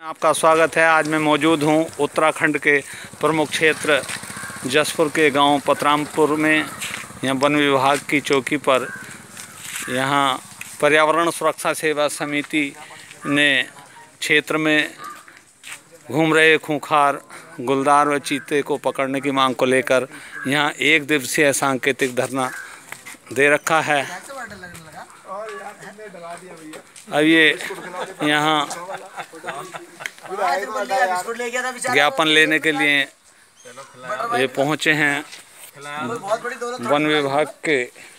आपका स्वागत है। आज मैं मौजूद हूं उत्तराखंड के प्रमुख क्षेत्र जसपुर के गांव पतरामपुर में। यहाँ वन विभाग की चौकी पर यहाँ पर्यावरण सुरक्षा सेवा समिति ने क्षेत्र में घूम रहे खूंखार गुलदार व चीते को पकड़ने की मांग को लेकर यहाँ 1 दिवसीय सांकेतिक धरना दे रखा है। अब ये यहाँ ज्ञापन लेने के लिए ये पहुँचे हैं वन विभाग के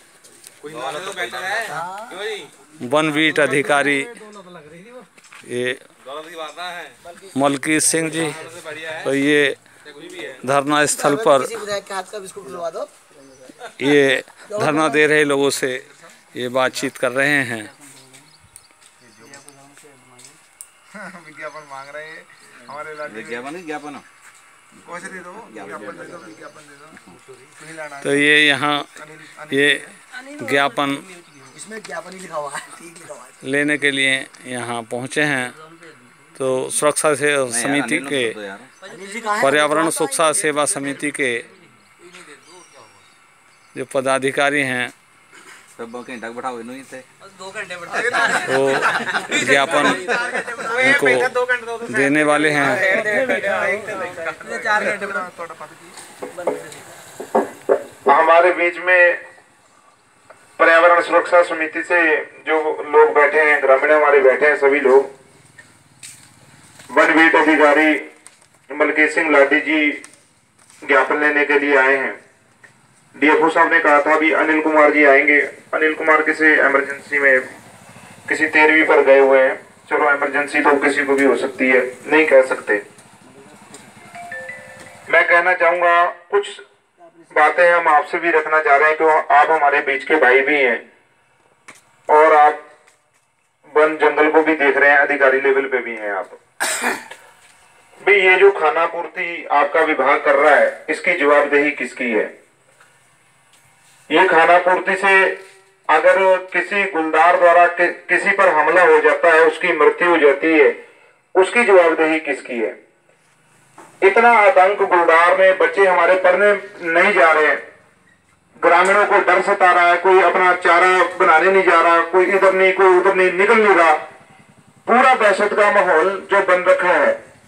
वनवीट अधिकारी ये मलकीत सिंह जी। तो ये धरना स्थल पर ये धरना दे रहे लोगों से ये बातचीत कर रहे हैं। विज्ञापन मांग रहे हैं हमारे विज्ञापन तो ये यहाँ ये ज्ञापन इसमें ज्ञापन ही लिखा हुआ है लेने के लिए यहाँ पहुँचे हैं। तो सुरक्षा से समिति के पर्यावरण सुरक्षा सेवा समिति के जो पदाधिकारी हैं वो ज्ञापन उनको देने वाले हैं। हमारे बीच में पर्यावरण सुरक्षा समिति से जो लोग बैठे हैं, ग्रामीण हमारे बैठे हैं, सभी लोग वनवीट अधिकारी मलकीत सिंह लाडी जी ज्ञापन लेने के लिए आए हैं। डीएफओ साहब ने कहा था अभी अनिल कुमार जी आएंगे। अनिल कुमार किसी इमरजेंसी में किसी 13वीं पर गए हुए हैं। चलो इमरजेंसी तो किसी को भी हो सकती है, नहीं कह सकते। मैं कहना चाहूंगा कुछ बातें हम आपसे भी रखना चाह रहे हैं कि आप हमारे बीच के भाई भी हैं और आप वन जंगल को भी देख रहे हैं, अधिकारी लेवल पे भी हैं आप भी। ये जो खाना पूर्ति आपका विभाग कर रहा है, इसकी जवाबदेही किसकी है? ये खाना पूर्ति से अगर किसी गुलदार द्वारा किसी पर हमला हो जाता है, उसकी मृत्यु हो जाती है, उसकी जवाबदेही किसकी है? इतना आतंक गुलदार में बच्चे हमारे पढ़ने नहीं जा रहे हैं, ग्रामीणों को डर सता रहा है, कोई अपना चारा बनाने नहीं जा रहा, कोई इधर नहीं कोई उधर नहीं, निकल नहीं रहा। पूरा दहशत का माहौल जो बन रखा है,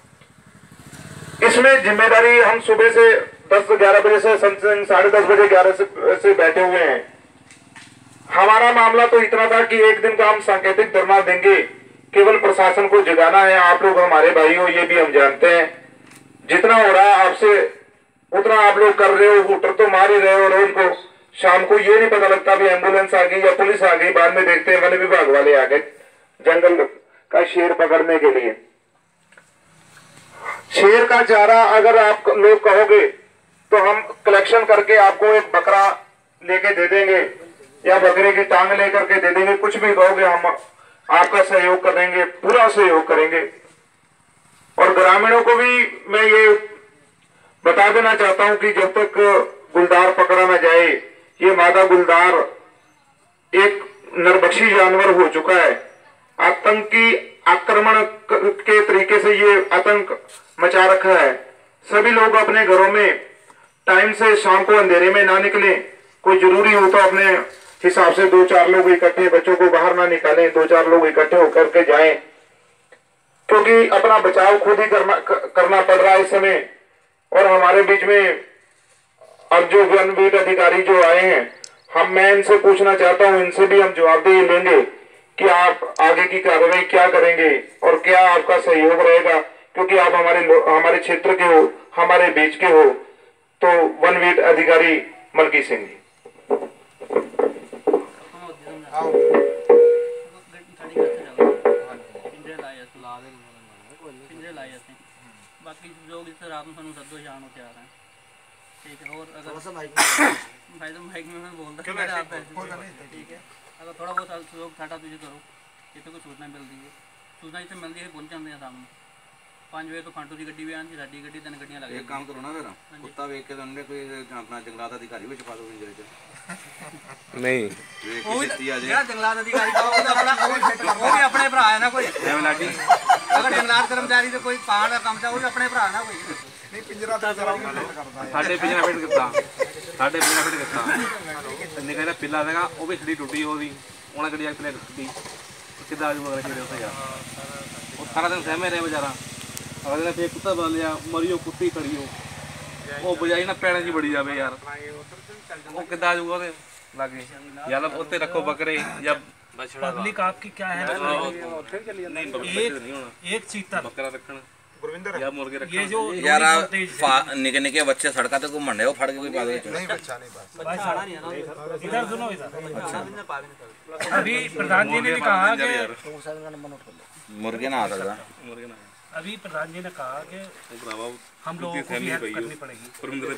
इसमें जिम्मेदारी हम सुबह से 10-11 बजे से 10:30 बजे 11 से बैठे हुए हैं। हमारा मामला तो इतना था कि एक दिन का हम सांकेतिक धरना देंगे, केवल प्रशासन को जगाना है। आप लोग हमारे भाई हो, ये भी हम जानते हैं। जितना हो रहा है आपसे उतना आप लोग कर रहे हो, हूटर तो मार ही रहे हो रोज को। शाम को ये नहीं पता लगता भी एम्बुलेंस आ गई या पुलिस आ गई, बाद में देखते हैं वन विभाग वाले आ गए जंगल का शेर पकड़ने के लिए। शेर का चारा अगर आप लोग कहोगे तो हम कलेक्शन करके आपको एक बकरा लेके दे देंगे या बकरे की टांग लेकर के दे देंगे। कुछ भी कहोगे हम आपका सहयोग करेंगे, पूरा सहयोग करेंगे। और ग्रामीणों को भी मैं ये बता देना चाहता हूं कि जब तक गुलदार पकड़ा ना जाए, ये मादा गुलदार एक नरभक्षी जानवर हो चुका है। आतंकी आक्रमण के तरीके से ये आतंक मचा रखा है। सभी लोग अपने घरों में टाइम से शाम को अंधेरे में ना निकले। कोई जरूरी हो तो अपने हिसाब से 2-4 लोग इकट्ठे, बच्चों को बाहर ना निकालें, 2-4 लोग इकट्ठे होकर के जाएं, क्योंकि अपना बचाव खुद ही करना पड़ रहा है इस समय। और हमारे बीच में अब जो वनवीट अधिकारी जो आए हैं, मैं इनसे पूछना चाहता हूं, इनसे भी हम जवाबदेही लेंगे कि आप आगे की कार्रवाई क्या करेंगे और क्या आपका सहयोग रहेगा, क्योंकि आप हमारे क्षेत्र के हो, हमारे बीच के हो। तो वनवीट अधिकारी मलकीत सिंह जी। बाकी जो इस रात में सदो जान हो तैयार हैं, ठीक है। और अगर भाई तो माइक में मैं बोल रहा ठीक है, अगर थोड़ा बहुत सहयोग साटा तुझे करो, इतने को सूचना मिल दी है, सूचना इतने मिल दी है पहुँच जाते हैं सामने 5 बजे तो फांटू की गड्डी भी आती, साडी गड्डी 3 गड्डियां लग। एक काम करो ना फिर कुत्ता वेख के तुमने कोई अपना जंगलात अधिकारी भी छुपा दो पिंजरे च। नहीं जंगलात अधिकारी वो भी अपने भरा है ना कोई। अगर जंगलात कर्मचारी तो कोई पहाड़ का काम चाहो अपने भरा ना कोई नहीं पिंजरा तो जरा साढ़े पिंजरा फिट किता साढ़े पिंजरा फिट किता निकला पिल्ला देगा वो भी खड़ी टूटी होगी उन्हें कड़ी जाके टूटी किदा आज मगर खेले उसे यार वो सारा दिन सहमे रहे बेचारा अगले दिन फिर कुत्ता बन लिया मरियो कुत्ती खड़ी हो वो बजाई ना पैर जी बड़ी जावे यार वो किदा आज वो लागे या तो उत्ते रखो बकरे या पब्लिक आपकी क्या है एक चीता बकरा रखना गुरविंदर या मुर्गे रखना ये जो यार निके निके बच्चे सड़का तो मंडे हो फड़ के कोई बात नहीं बच्चा नहीं बात इधर सुनो इधर अभी प्रधान जी ने भी कहा कि मुर्गे ना आ सकता मुर्गे ना अभी प्रधान जी ने कहा कि भरावा हम लोगों को भी हेल्प करनी पड़ेगी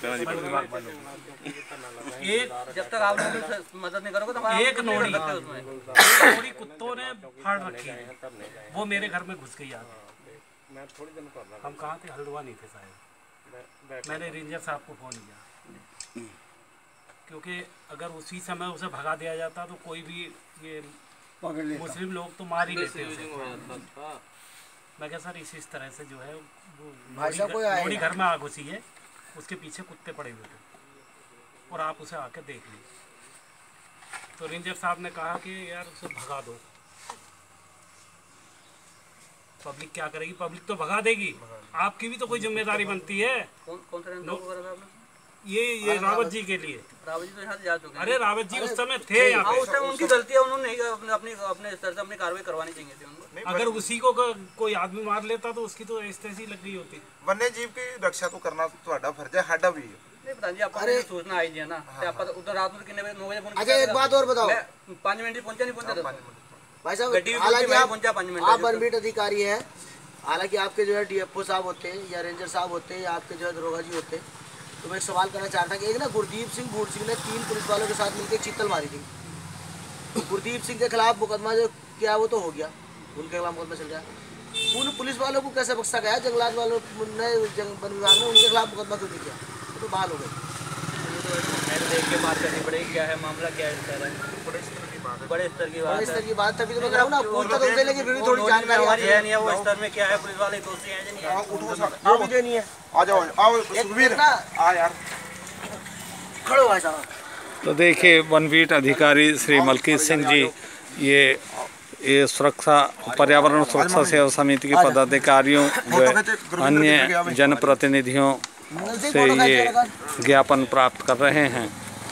एक जब तक आप लोग मदद नहीं करोगे तो एक नोड़ी कुत्तों ने फाड़ रखी है वो मेरे घर में घुस गई आगे हम कहाँ थे हल्द्वानी नहीं थे शायद मैंने रेंजर साहब को फ़ोन किया क्योंकि अगर उसी समय उसे भगा दिया जाता तो कोई भी ये मुस्लिम लोग तो मार ही लेते उसे। मैं क्या सर इस तरह से जो है नोड़ी घर में आग घुसी है उसके पीछे कुत्ते पड़े हुए थे और आप उसे आके देख लीजिए। तो रेंजर साहब ने कहा कि यार उसे भगा दो। पब्लिक क्या करेगी? पब्लिक तो भगा देगी, आपकी भी तो कोई जिम्मेदारी बनती है। कौन सा रेंजर वगैरह था आपने? ये रावत जी के लिए। रावत जी तो यहाँ से जा चुके हैं। अरे रावत जी उस समय थे यहाँ पे। उस टाइम उनकी गलती है, उन्होंने अपने स्तर से अपनी कार्रवाई करवानी चाहिए थी उनको। अगर उसी को कोई आदमी मार लेता तो उसकी तो ऐसी लग गई होती। वन्य जीव की रक्षा तो करना ਤੁਹਾਡਾ फर्ज है, साडा भी है। नहीं प्रधान जी आपको सूचना आई थी ना, आप उधर रात में कितने बजे 9 बजे फोन। अच्छा एक बात और बताओ, 5 मिनट पहुंचा नहीं पहुंचा भाई साहब, हालांकि आप बनबीट अधिकारी हैं, हालांकि आपके जो है डीएफओ साहब होते हैं या रेंजर साहब होते हैं या आपके जो है दरोगा जी होते हैं, तो मैं एक सवाल करना चाहता कि एक ना गुरदीप सिंह बूढ़ सिंह ने 3 पुलिस वालों के साथ मिलकर चीतल मारी थी। तो गुरदीप सिंह के खिलाफ मुकदमा जो किया वो तो हो गया, उनके खिलाफ मुकदमा चल गया। उन पुलिस वालों को कैसे बख्शा गया? जंगलात वालों ने, वन विभाग ने उनके खिलाफ मुकदमा क्यों नहीं किया? तो बहाल हो गए। देख के बात करनी पड़ेगी, क्या है मामला, क्या है बड़े स्तर की बात। तभी तो मैं कह रहा हूँ ना, पूछता तो उनसे लेके फिर भी थोड़ी जानकारी हमारी है नहीं है वो स्तर में क्या है, पुलिस वाले दोषी हैं नहीं है, उठो वो भी देनी है। आ जाओ आओ सुखबीर आ यार खड़ो भाई साहब। तो देखिए वनवीट अधिकारी श्री मलकीत सिंह जी ये सुरक्षा पर्यावरण सुरक्षा सेवा समिति के पदाधिकारियों व अन्य जनप्रतिनिधियों से ये ज्ञापन प्राप्त कर रहे हैं।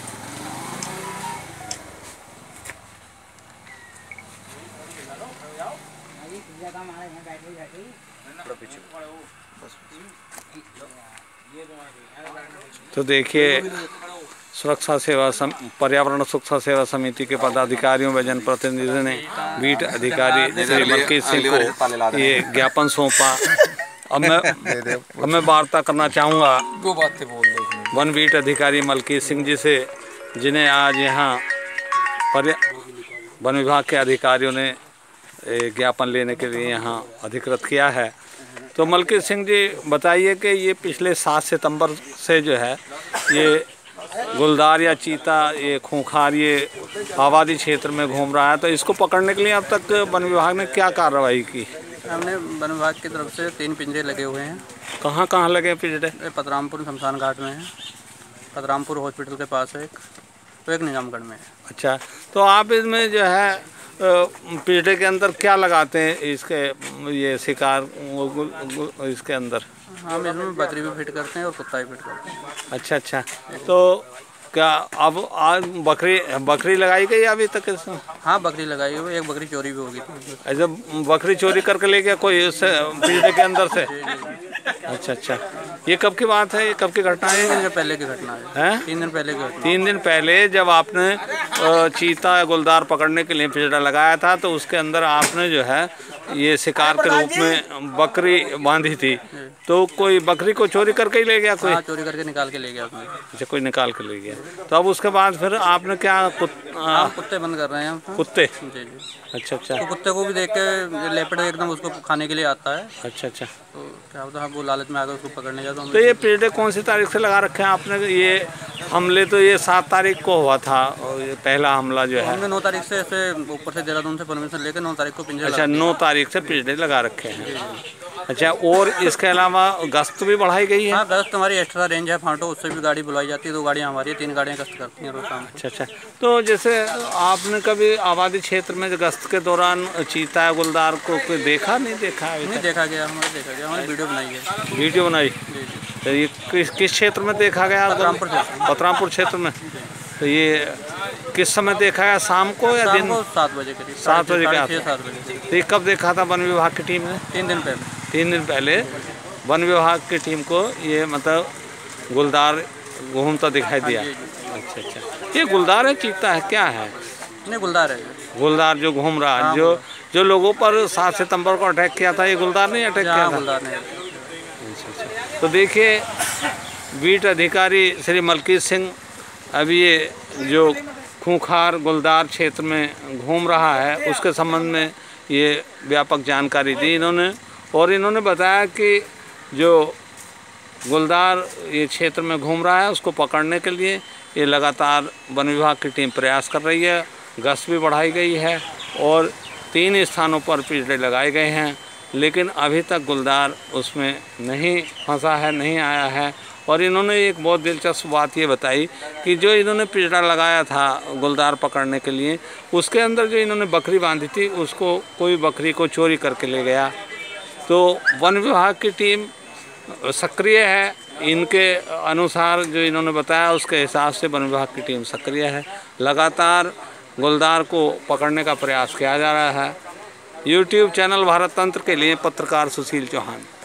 तो देखिए सुरक्षा सेवा पर्यावरण सुरक्षा सेवा समिति के पदाधिकारियों व जनप्रतिनिधियों ने बीट अधिकारी श्री मलकीत सिंह को ये ज्ञापन सौंपा। अब मैं वार्ता करना चाहूँगा वन बीट अधिकारी मलकीत सिंह जी से, जिन्हें आज यहाँ वन विभाग के अधिकारियों ने ज्ञापन लेने के लिए यहाँ अधिकृत किया है। तो मलकीत सिंह जी बताइए कि ये पिछले 7 सितंबर से जो है ये गुलदार या चीता ये खूंखार ये आबादी क्षेत्र में घूम रहा है, तो इसको पकड़ने के लिए अब तक वन विभाग ने क्या कार्रवाई की? हमने वन विभाग की तरफ से 3 पिंजरे लगे हुए हैं। कहाँ कहाँ लगे पिंजरे? पतरामपुर शमशान घाट में है, पतरामपुर हॉस्पिटल के पास है एक, तो एक निजामगढ़ में है। अच्छा, तो आप इसमें जो है पिंजरे के अंदर क्या लगाते हैं इसके ये शिकार इसके अंदर? हम इसमें बकरी भी फिट करते हैं और कुत्ता भी फिट करते हैं। अच्छा अच्छा, तो क्या अब आज बकरी लगाई गई अभी तक इसमें? हाँ बकरी लगाई हुई, एक बकरी चोरी भी होगी थी। ऐसे बकरी चोरी करके ले गया कोई उससे पिंजरे के अंदर से? अच्छा अच्छा, ये कब की बात है, ये कब की घटना है? 3 दिन पहले की घटना है। 3 दिन पहले की घटना। 3 दिन पहले जब आपने चीता गुलदार पकड़ने के लिए पिंजरा लगाया था तो उसके अंदर आपने जो है ये शिकार के रूप में बकरी बांधी थी, तो कोई बकरी को चोरी करके ही ले गया कोई? हाँ, चोरी करके निकाल के ले गया उसने। अच्छा, कोई निकाल के ले गया। तो अब उसके बाद फिर आपने क्या कुत्ते बंद कर रहे हैं हम। कुत्ते? जी जी। अच्छा अच्छा, तो कुत्ते को भी देख के लेपर्ड एकदम उसको खाने के लिए आता है। अच्छा अच्छा, तो क्या होता है वो लालच में आकर उसको पकड़ने जाता हूँ। तो ये पिंजरे कौन सी तारीख से लगा रखे हैं आपने? ये हमले तो ये 7 तारीख को हुआ था और ये पहला हमला जो है हमने 9 तारीख से ऐसे ऊपर से देहरादून से परमिशन लेकर 9 तारीख को पिंजरा। अच्छा, 9 तारीख तारीख से पिछड़े लगा रखे हैं। अच्छा, और इसके अलावा गश्त भी बढ़ाई गई है? हाँ, गश्त हमारी एक्स्ट्रा रेंज है फांटो, उससे भी गाड़ी बुलाई जाती है। 2 गाड़ियाँ हमारी, 3 गाड़ियाँ गश्त करती हैं रोज शाम को। अच्छा। तो जैसे आपने कभी आबादी क्षेत्र में गश्त के दौरान चीता गुलदार को कोई देखा नहीं देखा? नहीं देखा गया, हमारी वीडियो बनाई है। वीडियो बनाई? तो ये किस क्षेत्र में देखा गया? पतरामपुर क्षेत्र में। तो ये किस समय देखा गया, शाम को या दिन? 7 बजे करीब। 7 बजे के आसपास। 7 बजे। तो ये कब देखा था वन विभाग की टीम ने? 3 दिन पहले। 3 दिन पहले वन विभाग की टीम को ये मतलब गुलदार घूमता दिखाई दिया। अच्छा। ये गुलदार है चीता है क्या है? नहीं, गुलदार है। गुलदार जो घूम रहा है, जो लोगों पर 7 सितंबर को अटैक किया था, ये गुलदार नहीं अटैक किया था? गुलदार नहीं। अच्छा। तो देखिए, बीट अधिकारी श्री मलकीत सिंह अभी ये जो खूंखार गुलदार क्षेत्र में घूम रहा है उसके संबंध में ये व्यापक जानकारी दी इन्होंने। और इन्होंने बताया कि जो गुलदार ये क्षेत्र में घूम रहा है उसको पकड़ने के लिए ये लगातार वन विभाग की टीम प्रयास कर रही है। गश्त भी बढ़ाई गई है और 3 स्थानों पर पिछड़े लगाए गए हैं, लेकिन अभी तक गुलदार उसमें नहीं फंसा है, नहीं आया है। और इन्होंने एक बहुत दिलचस्प बात ये बताई कि जो इन्होंने पिंजरा लगाया था गुलदार पकड़ने के लिए, उसके अंदर जो इन्होंने बकरी बांधी थी उसको कोई बकरी को चोरी करके ले गया। तो वन विभाग की टीम सक्रिय है, इनके अनुसार जो इन्होंने बताया उसके हिसाब से वन विभाग की टीम सक्रिय है। लगातार गुलदार को पकड़ने का प्रयास किया जा रहा है। यूट्यूब चैनल भारत तंत्र के लिए पत्रकार सुशील चौहान।